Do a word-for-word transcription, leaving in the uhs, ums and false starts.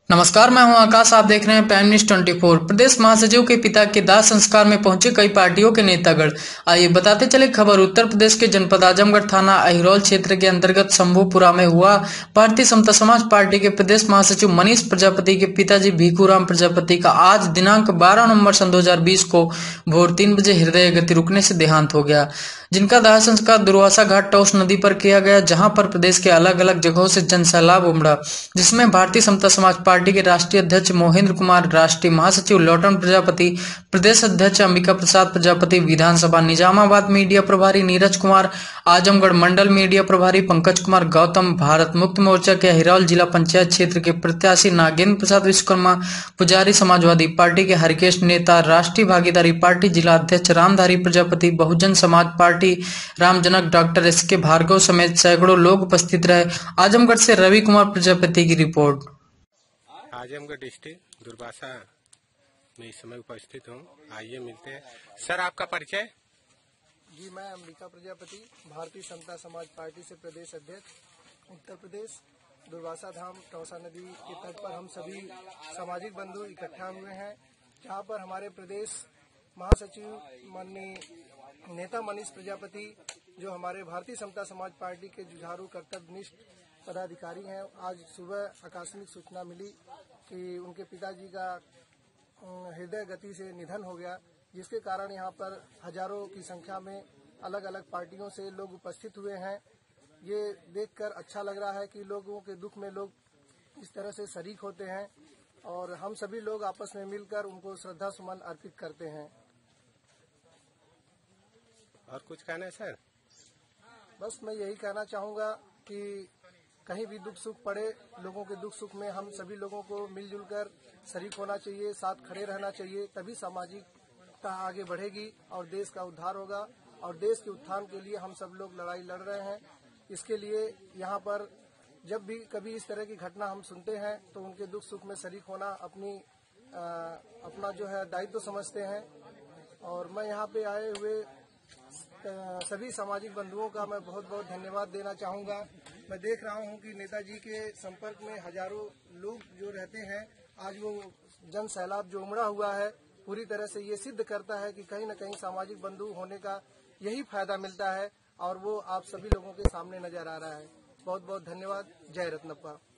नमस्कार, मैं हूं आकाश। आप देख रहे हैं प्राइम न्यूज चौबीस। प्रदेश महासचिव के पिता के दाह संस्कार में पहुंचे कई पार्टियों के नेतागण। आइए बताते चले खबर। उत्तर प्रदेश के जनपद आजमगढ़ थाना अहिरौल क्षेत्र के अंतर्गत शंभूपुरा में हुआ। भारतीय समता समाज पार्टी के प्रदेश महासचिव मनीष प्रजापति के पिताजी भीखूराम प्रजापति का आज दिनांक बारह नवंबर सन दो हजार बीस को भोर तीन बजे हृदय गति रुकने से देहांत हो गया, जिनका दाह संस्कार दुर्वासा घाट टॉस नदी पर किया गया, जहां पर प्रदेश के अलग अलग जगहों से जन सैलाब उमड़ा, जिसमें भारतीय समता समाज पार्टी के राष्ट्रीय अध्यक्ष मोहिंद्र कुमार, राष्ट्रीय महासचिव लौटन प्रजापति, प्रदेश अध्यक्ष अंबिका प्रसाद प्रजापति, विधानसभा निजामाबाद मीडिया प्रभारी नीरज कुमार, आजमगढ़ मंडल मीडिया प्रभारी पंकज कुमार गौतम, भारत मुक्त मोर्चा के हिरौल जिला पंचायत क्षेत्र के प्रत्याशी नागेंद्र प्रसाद विश्वकर्मा, पुजारी समाजवादी पार्टी के हरिकेश नेता, राष्ट्रीय भागीदारी पार्टी जिला अध्यक्ष Ramdhari Prajapati, Bahujan Samaj party Ramjanak doctor S के भार्गव समेत सैकड़ों लोग उपस्थित रहे। आजमगढ़ से रवि कुमार प्रजापति की रिपोर्ट। आजमगढ़ डिस्ट्रिक्ट दुर्वासा में इस समय उपस्थित हूँ। आइए मिलते हैं। सर, आपका परिचय? जी, मैं अंबिका प्रजापति, भारतीय समता समाज पार्टी से प्रदेश अध्यक्ष, उत्तर प्रदेश। दुर्वासा धाम टौसा नदी के तट पर हम सभी सामाजिक बंधु इकट्ठा हुए हैं, जहाँ पर हमारे प्रदेश महासचिव माननीय नेता मनीष प्रजापति, जो हमारे भारतीय समता समाज पार्टी के जुझारू कर्तव्यनिष्ठ पदाधिकारी हैं, आज सुबह आकस्मिक सूचना मिली कि उनके पिताजी का हृदय गति से निधन हो गया, जिसके कारण यहाँ पर हजारों की संख्या में अलग अलग पार्टियों से लोग उपस्थित हुए हैं। ये देखकर अच्छा लग रहा है कि लोगों के दुख में लोग इस तरह से शरीक होते हैं और हम सभी लोग आपस में मिलकर उनको श्रद्धा सुमन अर्पित करते हैं। और कुछ कहना है सर? बस मैं यही कहना चाहूँगा कि कहीं भी दुख सुख पड़े, लोगों के दुख सुख में हम सभी लोगों को मिलजुल कर शरीक होना चाहिए, साथ खड़े रहना चाहिए, तभी सामाजिकता आगे बढ़ेगी और देश का उद्धार होगा। और देश के उत्थान के लिए हम सब लोग लड़ाई लड़ रहे हैं। इसके लिए यहाँ पर जब भी कभी इस तरह की घटना हम सुनते हैं तो उनके दुख सुख में शरीक होना अपनी आ, अपना जो है दायित्व तो समझते हैं। और मैं यहाँ पे आए हुए सभी सामाजिक बंधुओं का मैं बहुत बहुत धन्यवाद देना चाहूँगा। मैं देख रहा हूँ कि नेताजी के संपर्क में हजारों लोग जो रहते हैं, आज वो जन सैलाब जो उमड़ा हुआ है, पूरी तरह से ये सिद्ध करता है कि कहीं न कहीं सामाजिक बंधु होने का यही फायदा मिलता है और वो आप सभी लोगों के सामने नजर आ रहा है। बहुत बहुत धन्यवाद। जय रत्नप्पा।